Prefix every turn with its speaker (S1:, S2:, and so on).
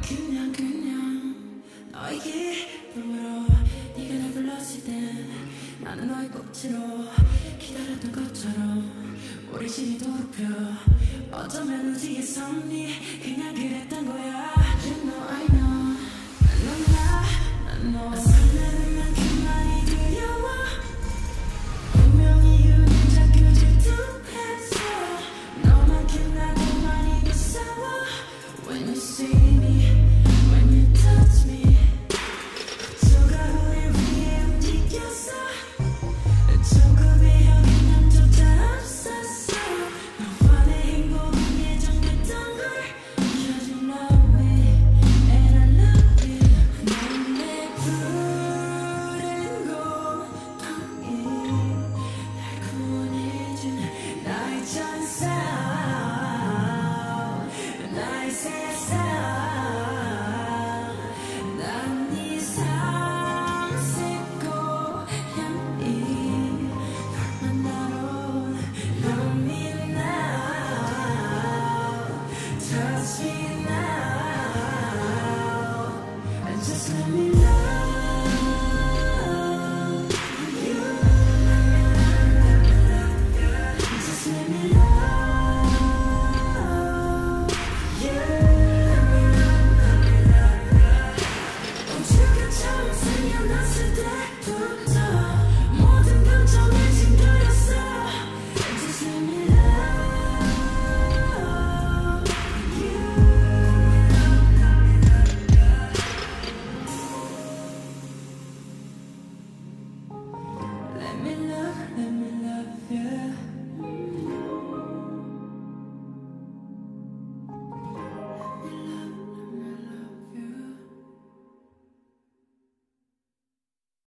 S1: 그냥 너의 기쁨으로 네가 날 불렀을 땐 나는 너의 꽃으로 기다렸던 것처럼 우리 심이도록 펴 어쩌면 우지의 섭리 그냥 그랬던 거야. You know I know 난 너 설레는 만큼 많이 두려워. 분명히 이유는 자꾸 질투해서 너만큼 나도 많이 무서워. When you see me, when you touch me, 소가 우리 위에 움직였어. 조금의 영향조차 없었어. 너와 내 행복은 예정됐던 걸. Cause you love me and I love you. 넌 내 푸른 곰팡이 날 구원해준 나의 천사 나의 세상. 난 네 삼색 고양이 널 만나러 Love me now, touch me now, and just let me love you. Just let me love you. 우주가 처음 생겨났을 때부터 모든 감정을 짓눌렸어. Just let me love you. Let me love you.